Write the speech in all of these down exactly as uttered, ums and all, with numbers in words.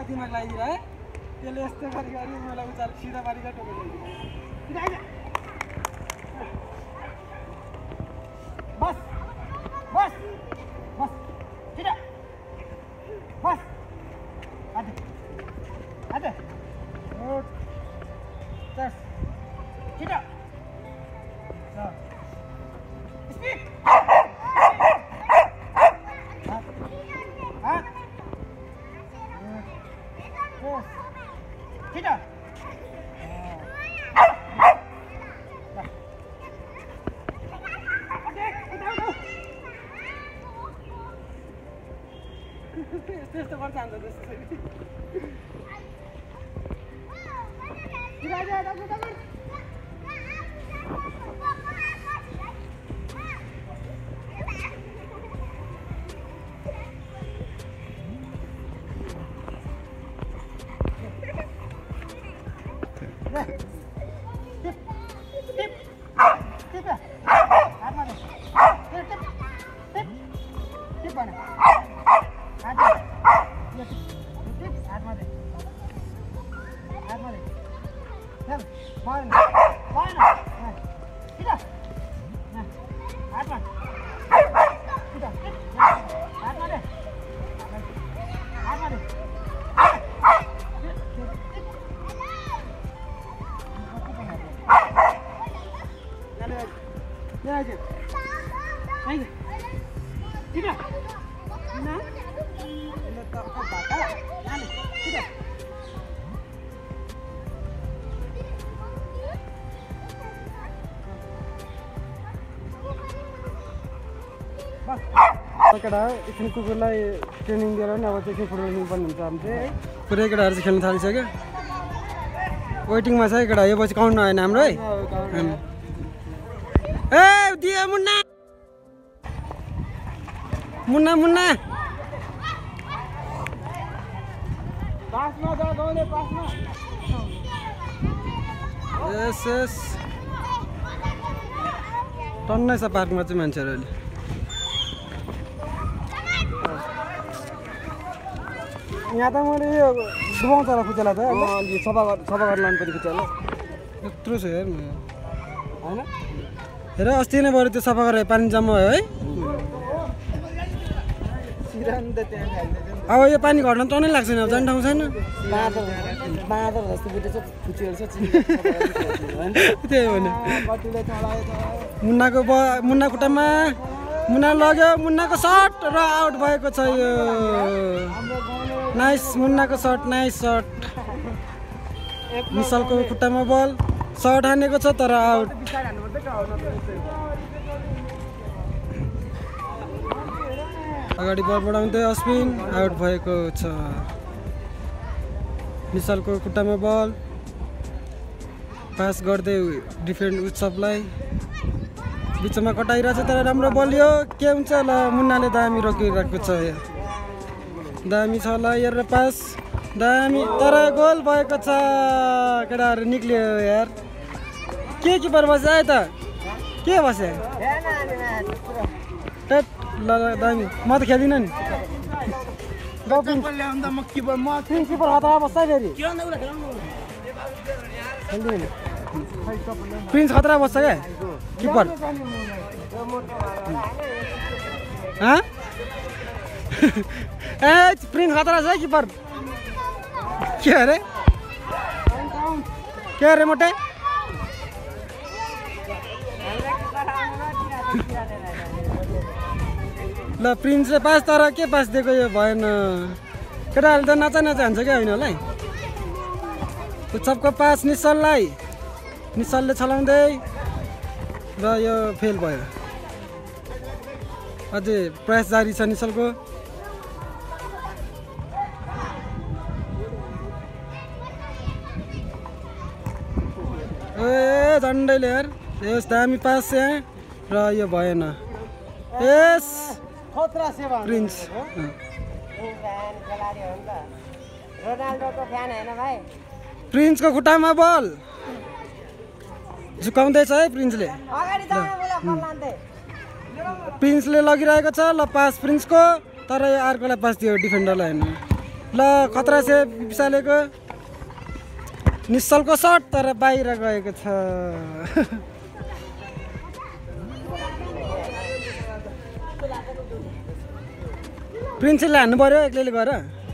दिमाग लागिरहे त्यसले यस्तो गरी गरी मलाई उचाल सिधा पारिका टोकेको बस बस बस छिटो बस आदे आदे गुड चस छिटो स्पिड Tidak. त्यस्तो गर्छ अन्त जस्तो Tidak ada, takut takut. Tip, tip, tip ya, haat mana? Tip, tip, tip, tip mana? Haat, tip, tip, haat mana? Haat mana? Tip, mana? Mana? Tidak, nah, haat mana? Tidak, tip, haat mana? Haat mana? Ya aja. Ayo. Tidak. Nah. Ini tak apa tak. Nah, tidak. Bas. केटा एकछिन कुकुरलाई training दिएर नि अब चाहिँ एकछिन football खेल्नु पर्ने हुन्छ हामी चाहिँ है पुरै केटाहरू चाहिँ खेल्न थालिसक्यो वेटिङमा छ है केटा यो पछि काउन्ट नआएन हाम्रो है ए दिए मुन्ना मुन्ना मुन्ना पासमा जा गाउँले पासमा यस यस टन्नै छ पार्कमा चाहिँ मान्छेहरू अहिले यहाँ त मैले यो डुबाउँछ होला खुचेला त अलि सफा सफा गरेर लानु पर्ने खुचेला यत्रो छ हेर्नु होइन हेर अस्ति नै बरु त्यो सफा गरेर पानी जम्मा भयो है अब यो पानी घट्न टनै लाग्छ नि अब जाने ठाउँ छैन बाँदर जस्तो बुटे चाहिँ खुचिहाल्छ त्यही भने मुन्नाको ब मुन्ना खुट्टामा मुन्ना लग्यो मुन्नाको सर्ट र आउट भएको छ यो नाइस मुन्नाको सर्ट नाइस सर्ट मिसलको खुट्टामा बल सर्ट हानेको छ तर आउट अगाडि बल बढाउँदै अश्विन आउट भएको छ मिसलको खुट्टामा बल पास गर्दै डिफेन्ड उत्सवलाई बिचमा कटाइरहेको छ तर राम्रो बलियो के हुन्छ ल मुन्नाले दामी रोकिरहेको छ दामी छ ल हेरेर पास दामी तर गोल भएको छ केटाहरू निक्लियो यार के किपर बस्यो है त के बस्यो ल दामी म त खेल्दिनँ नि किपर हतारा बस्छ फेरि प्रिन्स खतरा बस्छ क्या किपर ए प्रिन्स खतरा छ किपर के अरे के अरे मोटे ल प्रिन्सले पास तर के पास दिएको यो भएन केटाहरूले त नाचा नाचा हान्छ क्या होइन होला है उत्सवको पास निश्चललाई निश्चलले छलाउँदै र यो फेल भयो अझै प्रयास जारी छ निश्चलको ए झन्डैले यार यस दामी पास यहाँ र यो भएन यस प्रिन्स प्रिन्सको खुट्टामा बल झुकाउँदैछ है प्रिन्सले प्रिन्सले लगिरहेको छ ल पास प्रिन्सको तर यो अर्कोलाई पास दियो डिफेन्डरलाई हेर्नु ल खतरा से विशालेको निश्चलको सर्ट तर बाहिर गएको छ प्रिन्सले हान्नु पर्यो एक्लैले गएर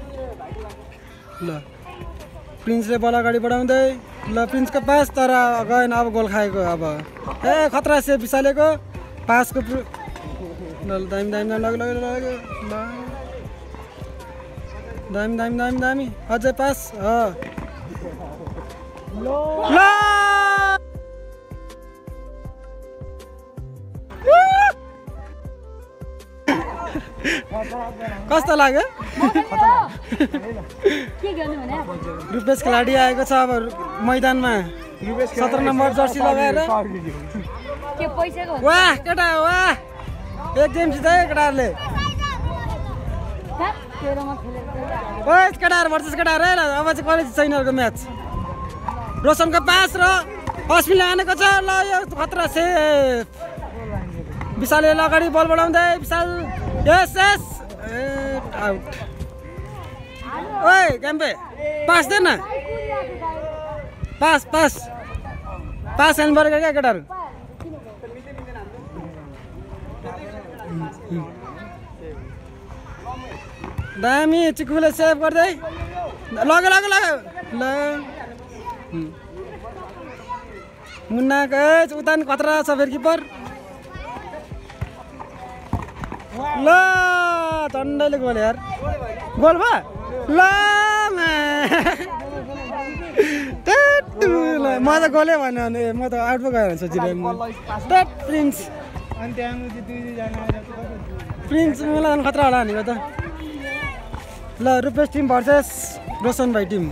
ल प्रिन्सले बल अगाडि बढाउँदै ल प्रिन्सको पास तर गएन अब गोल खाएको अब ए खतरा से विशालेको पासको ल दामी दामी दामी लाग्यो लाग्यो लाग्यो ल दामी दामी दामी दामी अझै पास ल कस्तो लाग्यो रुपेश खेलाडी आएको छ अब मैदानमा सत्र नम्बर जर्सी लगाएर वाह केटा वाह एक गेम जित्यो केटाहरूले केटाहरू भर्सेस केटाहरू है अब चाहिँ कलेज छ यिनीहरूको म्याच रोशनको पास र अश्विनले हानेको छ ल यो खतरा सेफ विशालले अगाडि बल बढाउँदै विशाल यस यस आउट ओए क्याम्पे पास दे न पास पास पास हाल्नु पऱ्यो क्या केटाहरू दामी चिकुले सेभ गर्दै लग्यो लग्यो लग्यो ल मुन्नाको उता नि खतरा छ फेरि किपर ल झन्डैले गोल यार गोल भयो ल म त गोलै भन्यो भने म त आउट पो गएर सोचिरहेँ प्रिन्स प्रिन्स मलाई खतरा होला नि त ल रुपेश टिम भर्सेस रोशन भाइ टिम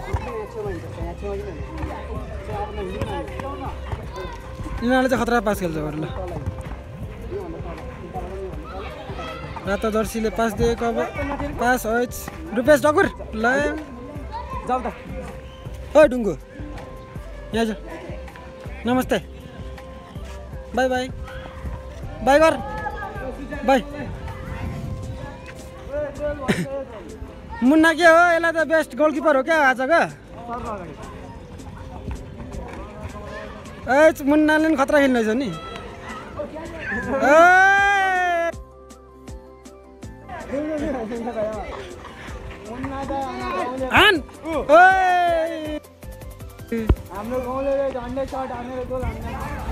यिनीहरूले चाहिँ खतरा पास खेल्छ ल रातो जर्सीले पास दिएको अब पास होइच रुपेश डकुर ल जाऊ त ओ ढुङ्गो यहाँ जा नमस्ते बाई बाई बाई गर बाई मुन्ना के हो यसलाई त बेस्ट गोलकिपर हो क्या आजको ए मुन्नाले पनि खतरा खेल्नेछ नि आन हाम्रो गाउँले झन्डै सर्ट हानेर गोल हान्ने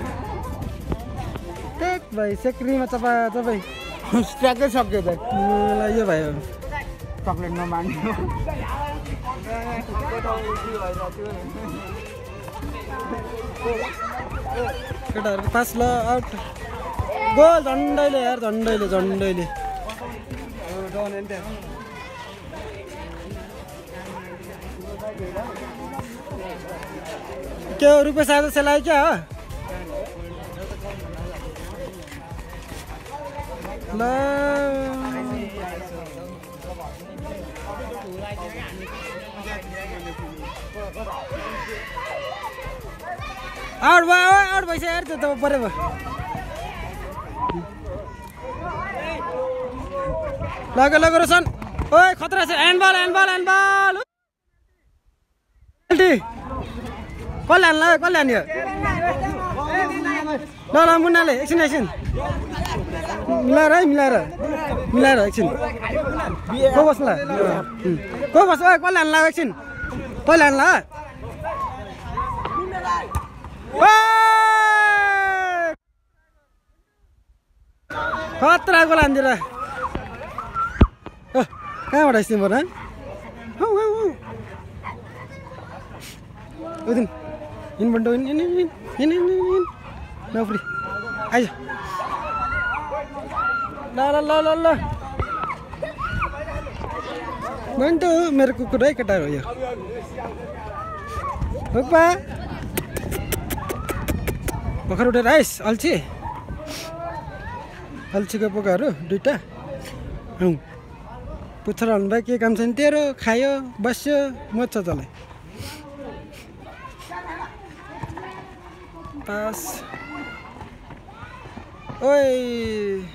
टेक भाइ सेक्रीमा चपा चपाइ ट्र्याकै सक्यो त मलाई यो भयो चक्लेट नमान्नु केटाहरूको पास ल आउट गोल झन्डैले यार झन्डैले झन्डैले के हो रुपेश आज सेलाइ क्या हो ल आउट भयो आउट भइसक्यो यार त्यो त पऱ्यो भयो लग्यो लग्यो रोशन ओए खतरा छ ह्यान्डबल ह्यान्डबल ह्यान्डबल कसले हान्ला कसले हान्यो ल ल मुन्नाले एकछिन एकछिन मिलाएर है मिलाएर मिलाएर एकछिन को बस्ला को बस् ओए कसले हान्ला एकछिन कसले हान्ला खतरा गोल हान्दिएर कहाँबाट आइस तिम्रो हौ हौ हौ उदिन इन बन्टो इन इन इन इन इन इन नौफ्री आइज ल ल ल ल ल बन्टो मेरो कुकुर है केटा हो यो होपा भर्खर उठेर आइस अल्छी अल्छीको पोकाहरू दुइटा अँ पुच्छर हाल्नु भयो के काम छैन तेरो खायो बस्यो मज्छ तँलाई पास ओइ